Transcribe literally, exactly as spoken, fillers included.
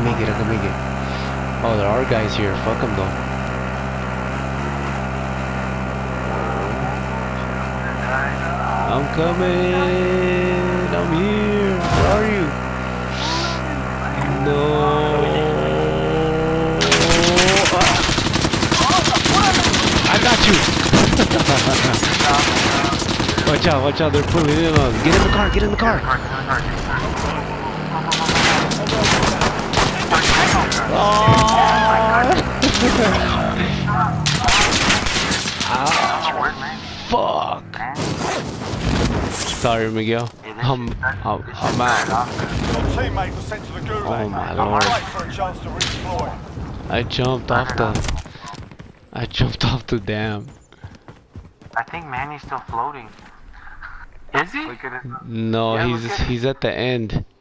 make it, I can make it. Oh, there are guys here. Fuck them though. I'm coming. I'm here. Where are you? No. Ah. I got you. Watch out, watch out. They're pulling in on us. Get in the car, get in the car. Oh. Ah, fuck. Sorry, Miguel. I'm, I'm, I'm out. Oh my lord. I jumped off the... I jumped off the dam. I think Manny's still floating. Is he? No, he's he's at the end.